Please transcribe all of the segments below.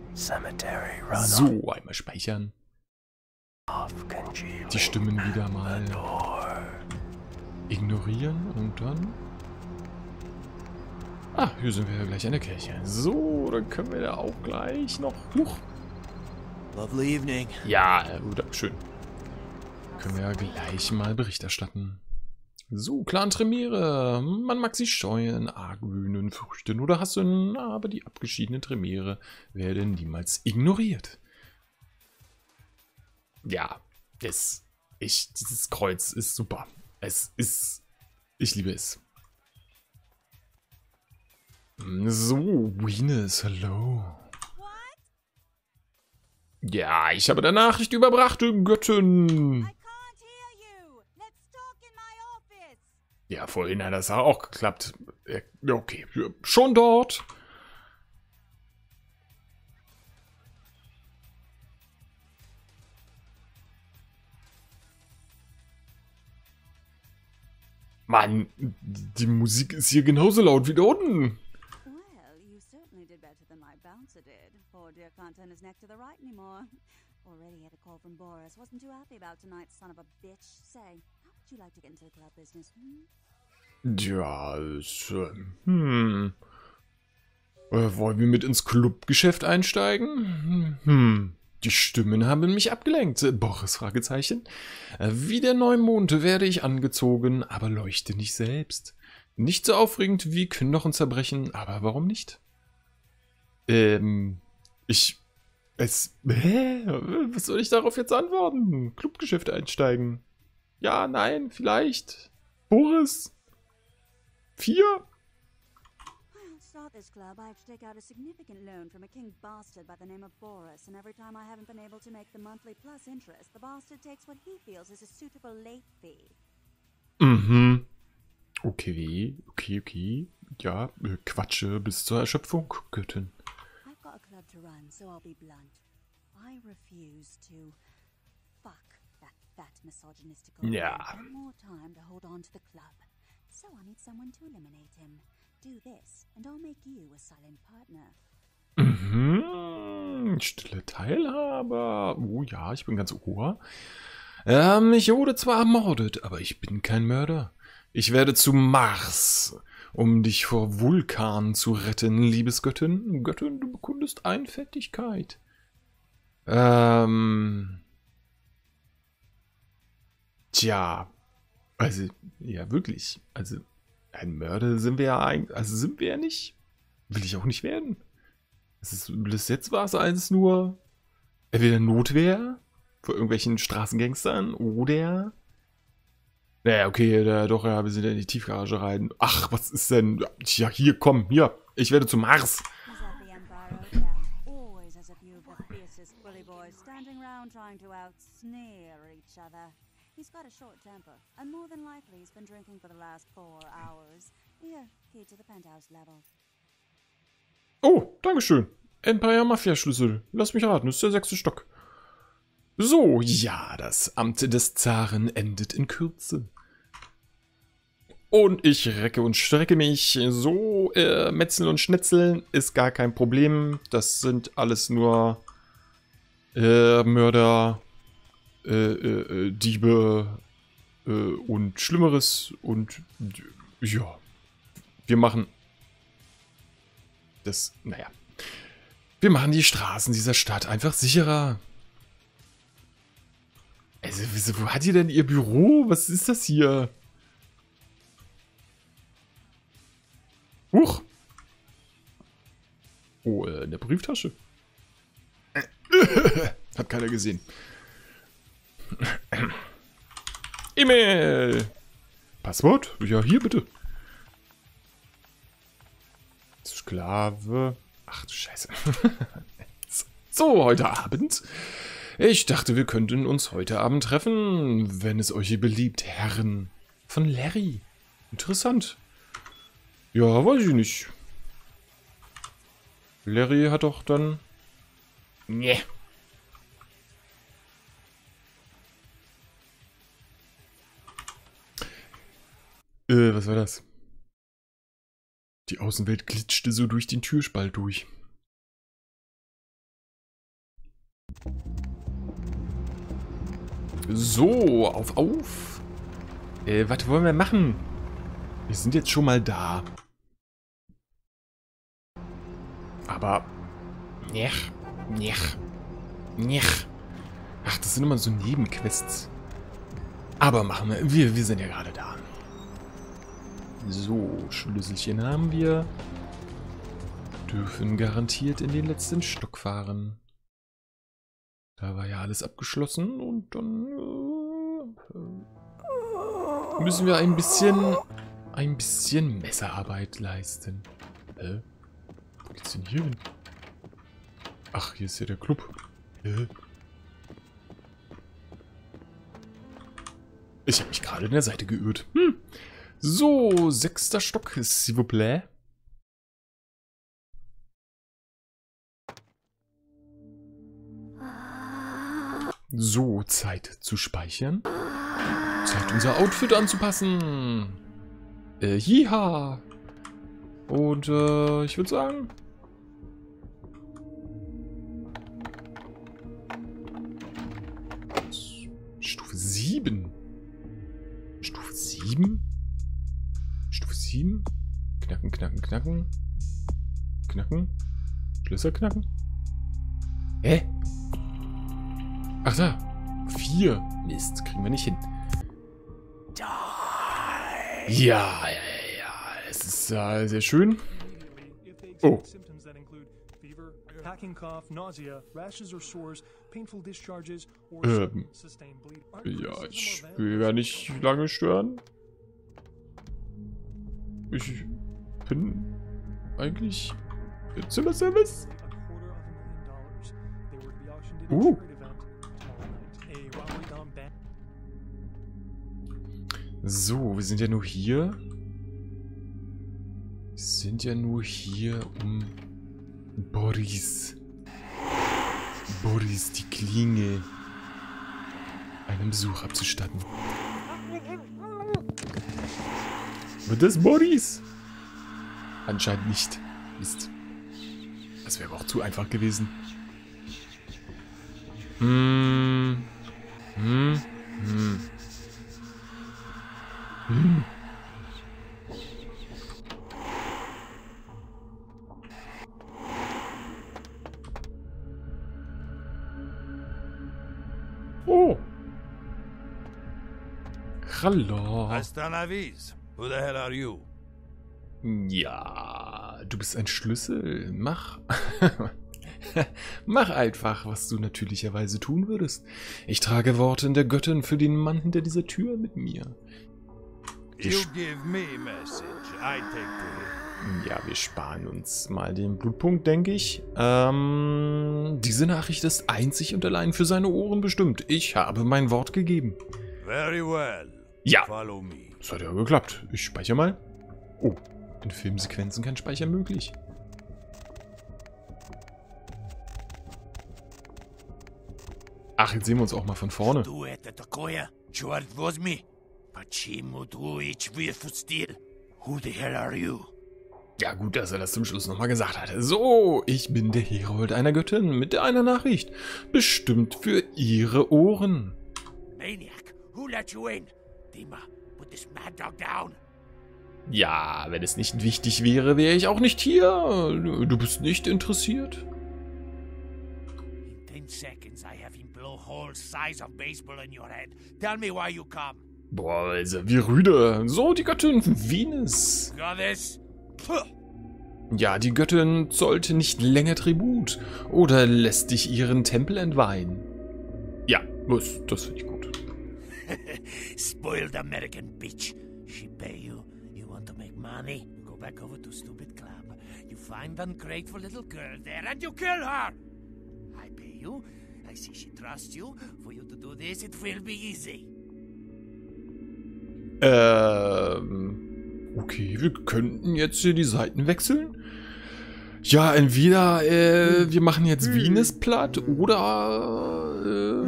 So, einmal speichern. Die Stimmen wieder mal ignorieren und dann... Ah, hier sind wir ja gleich an der Kirche. So, dann können wir da auch gleich noch... Huch. Lovely evening. Ja, gut, schön. Können wir ja gleich mal Bericht erstatten. So, Clan Tremere. Man mag sie scheuen, argwöhnen, fürchten oder hassen, aber die abgeschiedenen Tremere werden niemals ignoriert. Ja, dieses Kreuz ist super. Ich liebe es. So, Venus, hallo. Ja, ich habe der Nachricht überbracht, Göttin. Ja, vorhin hat das auch geklappt. Okay, schon dort. Mann, die Musik ist hier genauso laut wie da unten. Well, you certainly did better than my bouncer did. Poor dear can't turn his neck to the right anymore. Already had a call from Boris. Wasn't too happy about tonight's son of a bitch. Say, how would you like to get into the club business? Ja, wollen wir mit ins Clubgeschäft einsteigen? Die Stimmen haben mich abgelenkt. Boris, Fragezeichen. Wie der Neumond werde ich angezogen, aber leuchte nicht selbst. Nicht so aufregend wie Knochen zerbrechen, aber warum nicht? Was soll ich darauf jetzt antworten? Clubgeschäft einsteigen. Ja, nein, vielleicht. Boris? 4? To start this club, I have to take out a significant loan from a king bastard by the name of Boris, and every time I haven't been able to make the monthly plus interest, the bastard takes what he feels is a suitable late fee. Mhm. Okay. Ja, Quatsche bis zur Erschöpfung, Göttin. I've got a club to run, so I'll be blunt. I refuse to fuck that fat misogynistical Ja. one more time to hold on to the club. So I need someone to eliminate him. Do this, and I'll make you a silent partner. Stille Teilhaber. Oh ja, ich bin ganz ohr. Ich wurde zwar ermordet, aber ich bin kein Mörder. Ich werde zu Mars, um dich vor Vulkan zu retten, Liebesgöttin. Göttin, du bekundest Einfältigkeit. Tja. Also, ja, wirklich. Also, ein Mörder sind wir ja eigentlich. Also, sind wir ja nicht. Will ich auch nicht werden. Bis jetzt war es alles nur entweder Notwehr vor irgendwelchen Straßengangstern oder. Naja, okay, ja, wir sind ja in die Tiefgarage rein. Ach, was ist denn? Ja, hier, komm, hier. Ich werde zum Mars. He's at the Empire Hotel, always as a few of the fiercest bully boys standing round trying to outsneer each other. He's got a short temper, and more than likely he's been drinking for the last 4 hours. Here, key to the penthouse level. Oh, dankeschön. Empire Mafia Schlüssel. Lass mich raten, das ist der 6. Stock. So, ja, das Amt des Zaren endet in Kürze. Und ich recke und strecke mich. So, Metzeln und Schnetzeln ist gar kein Problem. Das sind alles nur Mörder, Diebe und Schlimmeres. Und ja, wir machen das, naja. Wir machen die Straßen dieser Stadt einfach sicherer. Also, wo hat die denn ihr Büro? Was ist das hier? Huch. Oh, in der Brieftasche. Hat keiner gesehen. E-Mail. Passwort? Ja, hier bitte. Sklave. Ach du Scheiße. So, heute Abend. Ich dachte, wir könnten uns heute Abend treffen, wenn es euch hier beliebt, Herren von Larry. Interessant. Ja, weiß ich nicht. Larry hat doch dann... Nee. Was war das? Die Außenwelt glitschte so durch den Türspalt durch. So, auf. Was wollen wir machen? Wir sind jetzt schon mal da. Aber... Nech. Ach, das sind immer so Nebenquests. Aber machen wir. Wir sind ja gerade da. So, Schlüsselchen haben wir. Dürfen garantiert in den letzten Stock fahren. Da war ja alles abgeschlossen und dann müssen wir ein bisschen Messerarbeit leisten. Wo geht's denn hier hin? Ach, hier ist ja der Club. Ich habe mich gerade in der Seite geirrt. So, 6. Stock, s'il vous plaît. So, Zeit zu speichern. Zeit, unser Outfit anzupassen. Jiha. Und, ich würde sagen... Stufe 7. Stufe 7? Stufe 7? Knacken. Knacken. Schlüssel knacken. Hä? Ach da. 4. Mist, kriegen wir nicht hin. Ja. Es ist sehr schön. Oh. Ja, ich will ja nicht lange stören. Ich bin eigentlich im Zimmerservice. So, wir sind ja nur hier. Um Boris, die Klinge, einen Besuch abzustatten. Wird das Boris? Anscheinend nicht. Mist. Das wäre aber auch zu einfach gewesen. Oh. Hallo. Hasta la vis. Who the hell are you? Ja, du bist ein Schlüssel. Mach. Mach einfach, was du natürlicherweise tun würdest. Ich trage Worte der Göttin für den Mann hinter dieser Tür mit mir. You give me message. I take to him. Ja, wir sparen uns mal den Blutpunkt, denke ich. Diese Nachricht ist einzig und allein für seine Ohren bestimmt. Ich habe mein Wort gegeben. Very well. Ja. Follow me. Das hat ja geklappt. Ich speichere mal. Oh, in Filmsequenzen kein Speicher möglich. Ach, jetzt sehen wir uns auch mal von vorne. Who the hell are you? Ja, gut, dass er das zum Schluss nochmal gesagt hat. So, ich bin der Herold einer Göttin mit einer Nachricht. Bestimmt für ihre Ohren. Maniac, who let you in? Dima, put this mad dog down. Ja, wenn es nicht wichtig wäre, wäre ich auch nicht hier. Du bist nicht interessiert? In 10 seconds I have him blow holes size of baseball in your head. Tell me why you come. Boah, also wie rüde. So, die Göttin Venus. Goddess? Ja, die Göttin zollte nicht länger Tribut. Oder lässt dich ihren Tempel entweihen. Ja, das finde ich gut. Spoiled American bitch. She pay you. You want to make money? Go back over to stupid club. You find ungrateful little girl there and you kill her. I pay you. I see she trusts you. For you to do this, it will be easy. Okay, wir könnten jetzt hier die Seiten wechseln. Ja, entweder wir machen jetzt Venus platt oder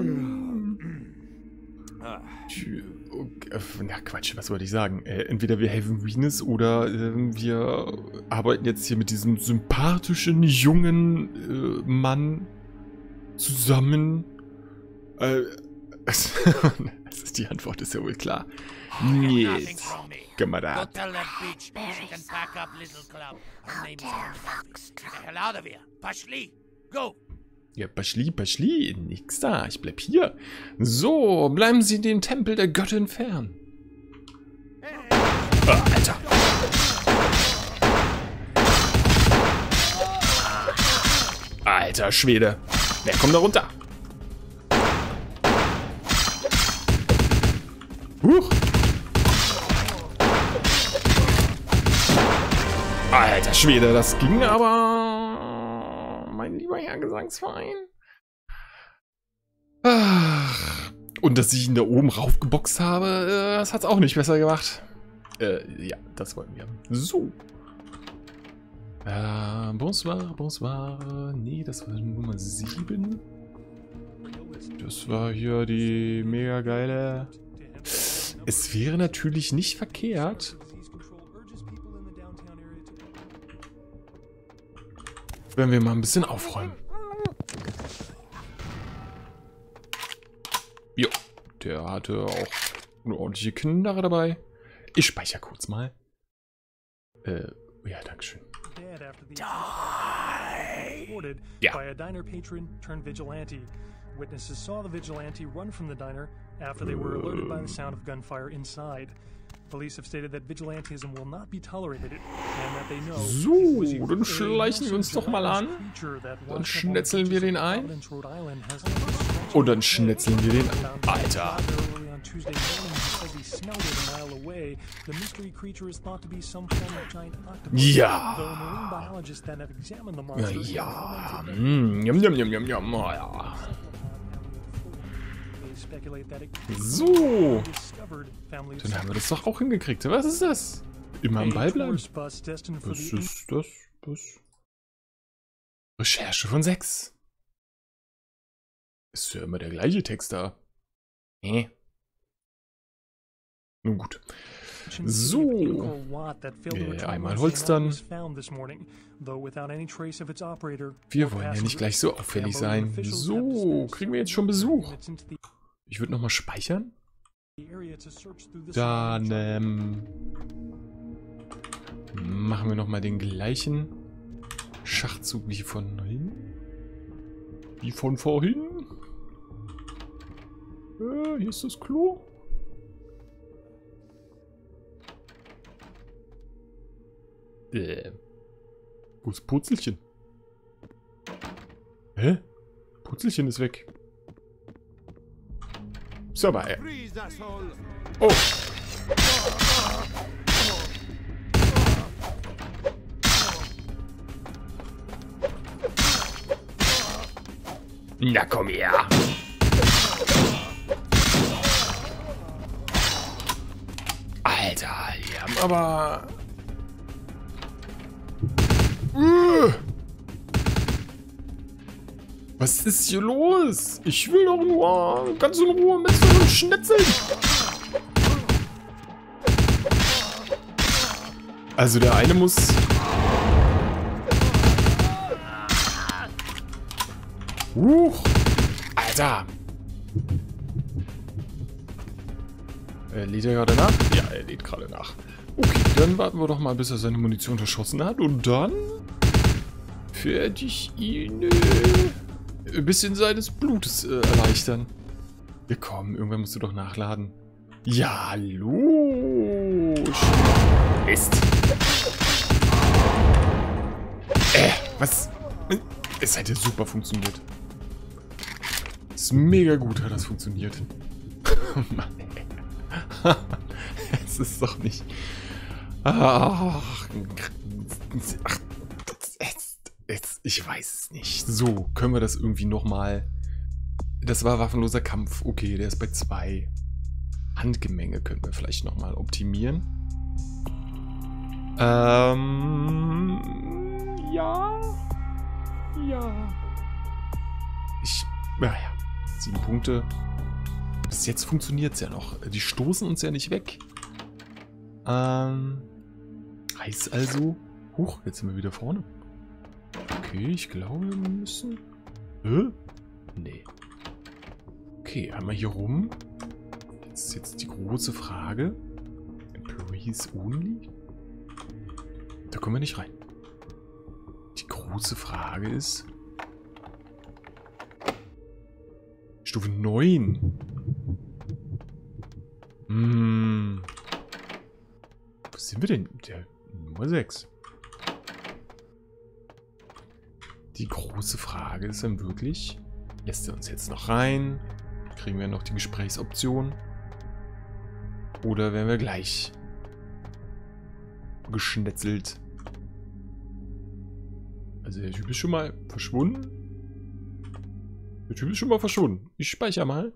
na Quatsch, was wollte ich sagen? Entweder wir helfen Venus oder wir arbeiten jetzt hier mit diesem sympathischen jungen Mann zusammen. Die Antwort ist ja wohl klar. Yes. Kamerad. Go tell that bitch she can pack up Little Club. Her name's Get the hell out of here. Pashli, go. Ja, Pashli, nix da. Ich bleib hier. So, bleiben Sie dem Tempel der Göttin fern. Alter. Alter Schwede. Wer kommt da runter? Huch. Alter Schwede, das ging aber... Mein lieber Herr Gesangsverein. Ach. Und dass ich ihn da oben raufgeboxt habe, das hat's auch nicht besser gemacht. Ja, das wollten wir. So. Bonsoir. Nee, das war Nummer 7. Das war hier die mega geile... Es wäre natürlich nicht verkehrt, wenn wir mal ein bisschen aufräumen. Jo, der hatte auch eine ordentliche Knarre dabei. Ich speichere kurz mal. Ja, dankeschön. Ja. Witnesses saw the vigilante run from the diner after they were alerted by the sound of gunfire inside. Police have stated that vigilantism will not be tolerated and that they know. So, dann schleichen wir uns doch mal an. Dann schnetzeln wir den ein. Und dann schnetzeln wir den ein. Alter. Ja. Ja. Ja. So. Dann haben wir das doch auch hingekriegt. Was ist das? Immer am Ball bleiben. Was ist das? Was? Recherche von 6. Ist ja immer der gleiche Text da. Nun gut. So. Einmal holstern. Wir wollen ja nicht gleich so auffällig sein. So, kriegen wir jetzt schon Besuch. Ich würde nochmal speichern. Dann machen wir nochmal den gleichen Schachzug wie von vorhin. Wie von vorhin. Hier ist das Klo. Wo ist Purzelchen? Hä? Purzelchen ist weg. So, aber oh. Na komm her. Alter, die haben aber... Was ist hier los? Ich will doch nur ganz in Ruhe messen und schnetzeln. Also der eine muss... Alter. Lädt er gerade nach? Ja, er lädt gerade nach. Okay, dann warten wir doch mal, bis er seine Munition verschossen hat. Und dann werde ich ihn ein bisschen seines Blutes erleichtern. Ja komm, irgendwann musst du doch nachladen. Ja, los. Mist. Was? Es hat ja super funktioniert. Ist mega gut, hat das funktioniert. Mann, ey. Es ist doch nicht... Ach, ich weiß es nicht. So, können wir das irgendwie nochmal... Das war waffenloser Kampf. Okay, der ist bei 2. Handgemenge könnten wir vielleicht nochmal optimieren. Ja. Naja, 7 Punkte. Bis jetzt funktioniert es ja noch. Die stoßen uns ja nicht weg. Heißt also... Huch, jetzt sind wir wieder vorne. Okay, ich glaube, wir müssen... Nee. Okay, einmal hier rum. Das ist jetzt die große Frage. Employees only? Da kommen wir nicht rein. Die große Frage ist... Stufe 9. Wo sind wir denn? Der Nummer 6. Die große Frage ist dann wirklich... Lässt er uns jetzt noch rein? Kriegen wir noch die Gesprächsoption? Oder werden wir gleich geschnetzelt? Also der Typ ist schon mal verschwunden. Ich speichere mal.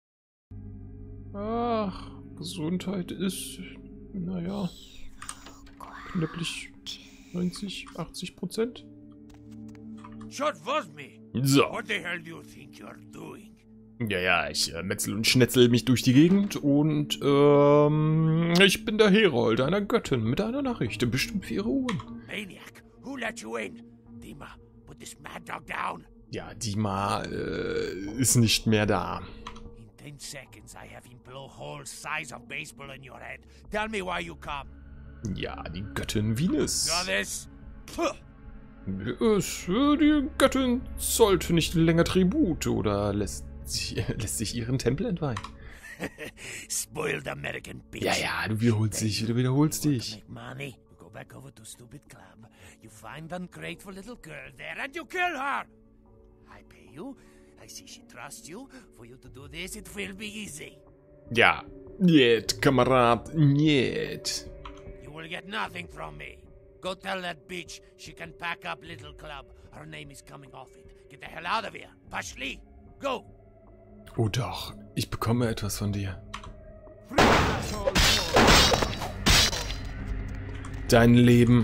Ach, Gesundheit ist, naja, knapplich 90-80%. Shut was me. So. What the hell do you think you're doing? Ja, ich metzel und schnetzel mich durch die Gegend und ich bin der Herold einer Göttin mit einer Nachricht, bestimmt für ihre Ohren. Maniac, who let you in? Dima, put this mad dog down. Ja, Dima ist nicht mehr da. In 10 seconds I have him blow holes size of baseball in your head. Tell me why you come. Ja, die Göttin Venus. Goddess. Puh. Die Göttin zollt nicht länger Tribut oder lässt sich ihren Tempel entweihen. Spoiled American bitch. Ja, du wiederholst dich. Make money. You go back over to stupid club. You find ungrateful little girl there and you kill her. I pay you. I see she trusts you. For you to do this, it will be easy. Ja, niet, Kamerad, niet. You will get nothing from me. Go tell that bitch she can pack up little club. Her name is coming off it. Get the hell out of here. Pashli, go. Oh doch, ich bekomme etwas von dir. Dein Leben.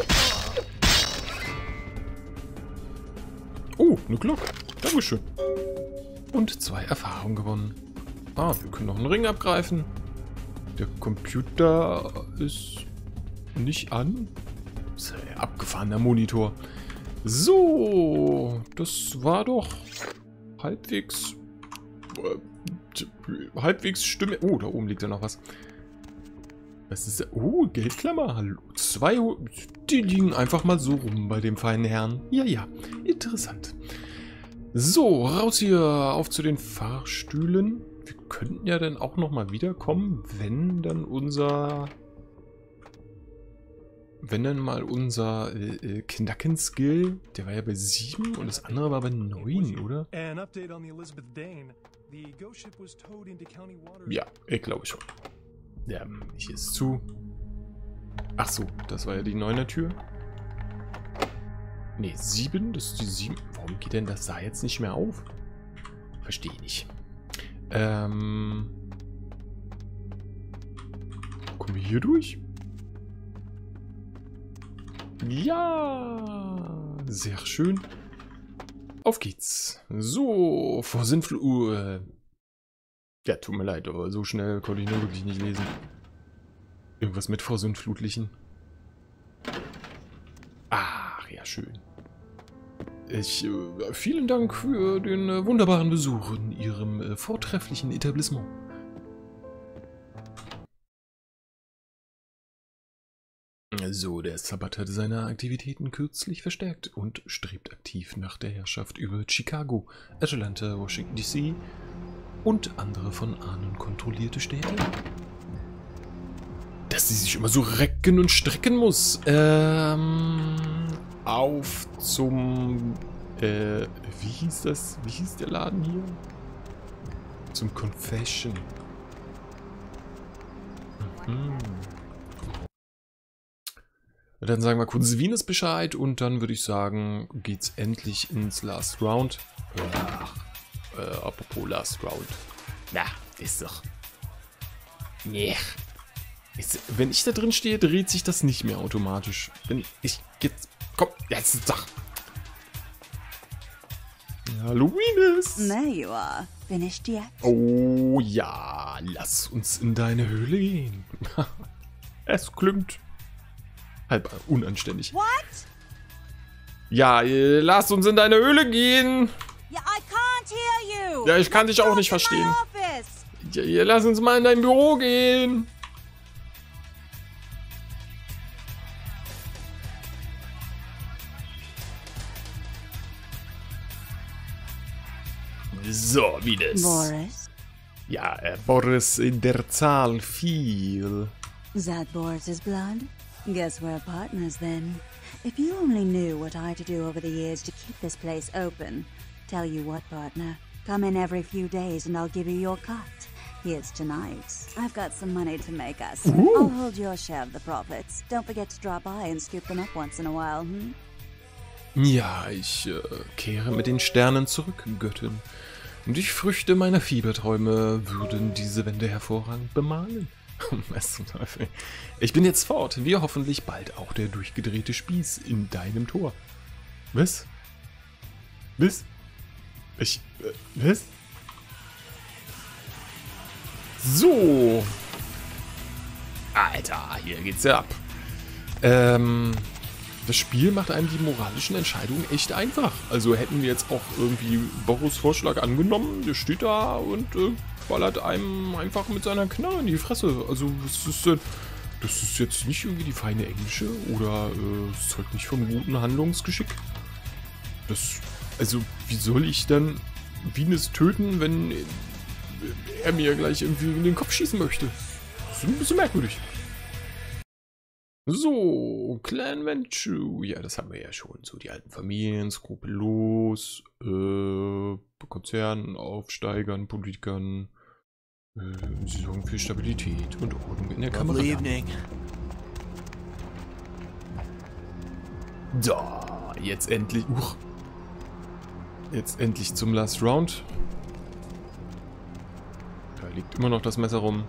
Oh, eine Glocke. Dankeschön. Und 2 Erfahrungen gewonnen. Ah, wir können noch einen Ring abgreifen. Der Computer ist nicht an. Das ist ein abgefahrener Monitor. So, das war doch halbwegs stimme. Oh, da oben liegt ja noch was. Was ist da? Oh, Geldklammer. Hallo. 2. Die liegen einfach mal so rum bei dem feinen Herrn. Ja, interessant. So, raus hier. Auf zu den Fahrstühlen. Wir könnten ja dann auch nochmal wiederkommen, wenn dann mal unser Knacken-Skill, der war ja bei 7 und das andere war bei 9, oder? An update on the Elizabeth Dane. The ghost ship was towed into county waters. Ja, ich glaube schon. Ja, hier ist zu. Ach so, das war ja die 9er Tür. Ne, 7, das ist die 7. Warum geht denn das da jetzt nicht mehr auf? Verstehe ich nicht. Kommen wir hier durch? Ja, sehr schön. Auf geht's. So, vor Sinnflut. Ja, tut mir leid, aber so schnell konnte ich nur wirklich nicht lesen. Irgendwas mit vor Sinnflutlichen. Ach, ja, schön. Vielen Dank für den wunderbaren Besuch in Ihrem vortrefflichen Etablissement. So, der Sabbat hat seine Aktivitäten kürzlich verstärkt und strebt aktiv nach der Herrschaft über Chicago, Atlanta, Washington DC und andere von Ahnen kontrollierte Städte. Dass sie sich immer so recken und strecken muss. Auf zum... wie hieß das? Wie hieß der Laden hier? Zum Confession. Dann sagen wir kurz Venus Bescheid und dann würde ich sagen, geht's endlich ins Last Round. Apropos Last Round. Na, ist doch... Nee. Wenn ich da drin stehe, dreht sich das nicht mehr automatisch. Wenn ich jetzt... Komm, jetzt ist doch... Hallo, Venus! There you are. Finished yet? Oh ja, lass uns in deine Höhle gehen. Es klingt... halb unanständig. What? Ja, lass uns in deine Höhle gehen. Yeah, I can't hear you. Ja, ich kann dich auch Let's nicht go to my verstehen. office. Ja, lass uns mal in dein Büro gehen. So, wie das. Boris? Ja, Boris in der Zahl viel. That Boris's blood? Guess we're partners then. If you only knew what I had to do over the years to keep this place open. Tell you what, partner. Come in every few days and I'll give you your cut. Here's tonight's. I've got some money to make us. I'll hold your share of the profits. Don't forget to drop by and scoop them up once in a while, hm? Ja, ich kehre mit den Sternen zurück, Göttin. Und die Früchte meiner Fieberträume würden diese Wände hervorragend bemalen. Was zum Teufel. Ich bin jetzt fort, wie hoffentlich bald auch der durchgedrehte Spieß in deinem Tor. Was? Was? Was? So. Alter, hier geht's ja ab. Das Spiel macht einem die moralischen Entscheidungen echt einfach. Also hätten wir jetzt auch irgendwie Boris Vorschlag angenommen, der steht da und ballert einem einfach mit seiner Knarre in die Fresse. Also was ist denn? Das ist jetzt nicht irgendwie die feine englische oder es zeugt nicht vom guten Handlungsgeschick. Also wie soll ich dann Venus töten, wenn er mir gleich irgendwie in den Kopf schießen möchte? Das ist ein bisschen merkwürdig. So, Clan Venture. Ja, das haben wir ja schon. So, die alten Familien, skrupellos, Konzernen, Aufsteigern, Politikern. Sie sorgen für Stabilität und Ordnung in der Kamera. Da, jetzt endlich. Jetzt endlich zum Last Round. Da liegt immer noch das Messer rum.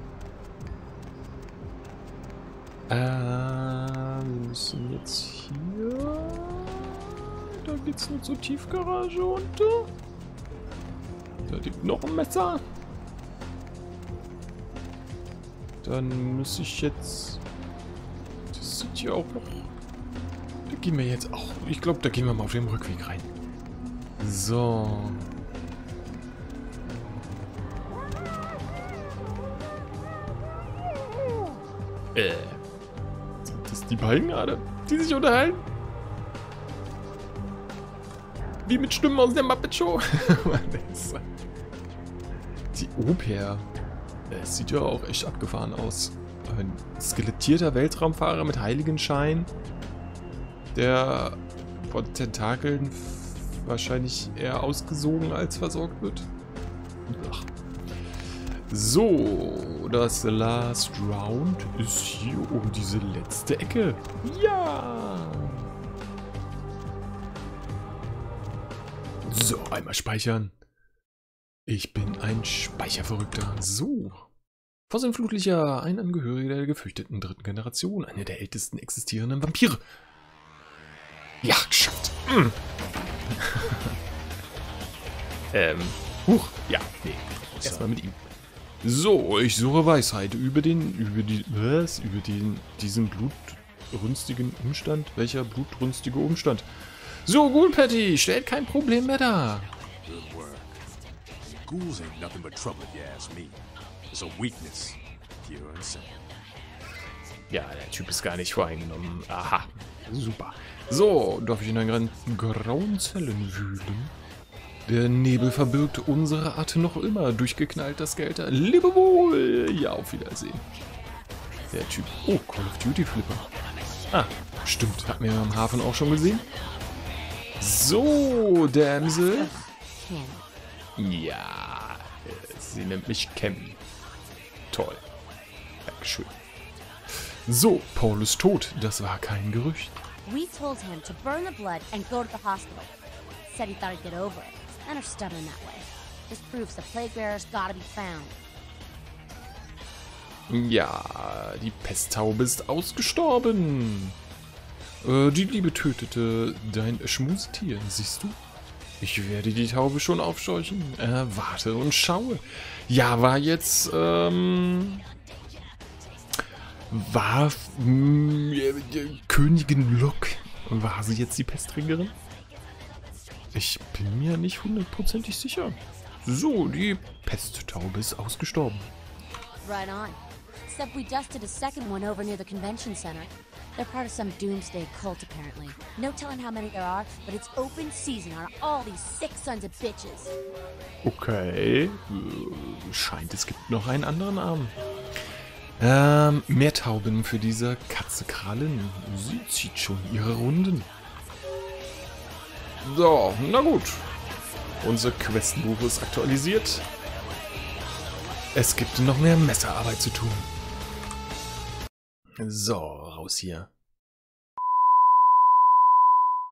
Wir müssen jetzt hier. Da geht's nur zur Tiefgarage runter. Da liegt noch ein Messer. Dann muss ich jetzt. Das sind ja auch noch. Da gehen wir jetzt auch. Ich glaube, da gehen wir mal auf dem Rückweg rein. So. Sind das die beiden gerade, die sich unterhalten? Wie mit Stimmen aus der Muppet Show. Die Au-pair. Es sieht ja auch echt abgefahren aus. Ein skelettierter Weltraumfahrer mit Heiligenschein, der von Tentakeln wahrscheinlich eher ausgesogen als versorgt wird. Ach. So, das Last Round ist hier um diese letzte Ecke. Ja! So, einmal speichern. Ich bin ein Speicherverrückter. So. Vorsintflutlicher, ein Angehöriger der gefürchteten dritten Generation, einer der ältesten existierenden Vampire. Ja, geschafft. Ja, nee. Erstmal mit ihm. So, ich suche Weisheit über diesen blutrünstigen Umstand. Welcher blutrünstige Umstand? So gut, Patty, stellt kein Problem mehr dar. Good work. Ghouls ain't nothing but trouble if you ask me. It's a weakness, pure and simple. Ja, der Typ ist gar nicht voreingenommen. Aha, super. So, darf ich in einen grauen Zellen wühlen? Der Nebel verbirgt unsere Art noch immer. Durchgeknallt das Gelter. Lebewohl! Ja, auf Wiedersehen. Der Typ. Oh, Call of Duty Flipper. Ah, stimmt. Hatten wir am Hafen auch schon gesehen. So, Damsel. Ja, sie nennt mich Cam. Toll. Dankeschön. So, Paul ist tot. Das war kein Gerücht. We told him to burn the blood and go to the hospital. Said he thought he'd get over it. Men are stubborn that way. This proves the plague bearer's gotta be found. Ja, die Pesttaube ist ausgestorben. Die Liebe tötete dein Schmusetier, siehst du? Ich werde die Taube schon aufscheuchen. Warte und schaue. Ja, war jetzt, war Königin Locke. War sie jetzt die Pestträgerin? Ich bin mir nicht hundertprozentig sicher. So, die Pesttaube ist ausgestorben. Right on. Except we dusted a second one over near the convention center. They're part of some doomsday cult, apparently. No telling how many there are, but it's open season on all these sick sons of bitches. Okay. Scheint, es gibt noch einen anderen Arm. Mehr Tauben für diese Katze Krallen. Sie zieht schon ihre Runden. So, na gut. Unser Questenbuch ist aktualisiert. Es gibt noch mehr Messerarbeit zu tun. So, raus hier.